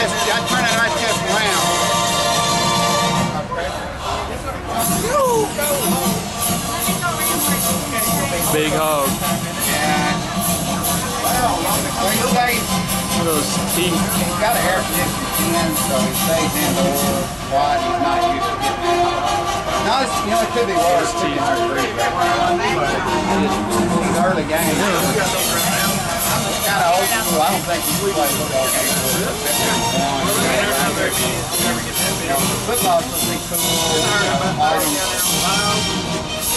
chest. I turn that right chest around. Big hog. Yeah. Well, when you say Look at those teeth. he's got a air conditioning, so he stays indoors. Why he's not used to getting out. No, it's, you know, it could be worse. It's 100 degrees right now. He's early game. It's kind of old school. I don't think he's played football games. Football's supposed to be cool.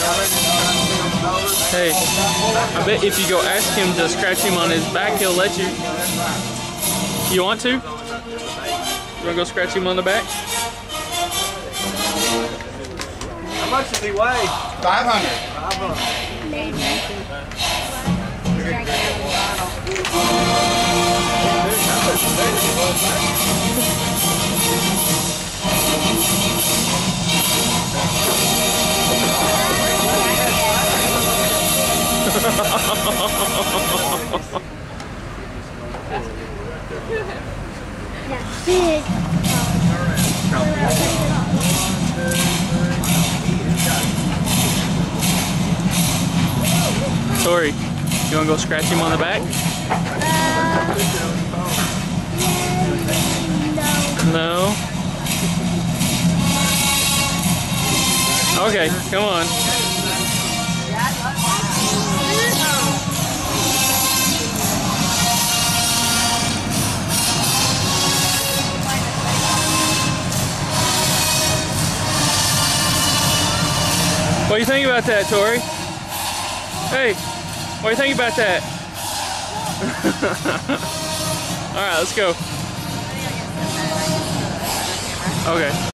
Hey, I bet if you go ask him to scratch him on his back, he'll let you. You want to? You want to go scratch him on the back? How much does he weigh? 500. big. Tori, you want to go scratch him on the back? No. Okay, come on. What do you think about that, Tori? Hey, what do you think about that? All right, let's go. Okay.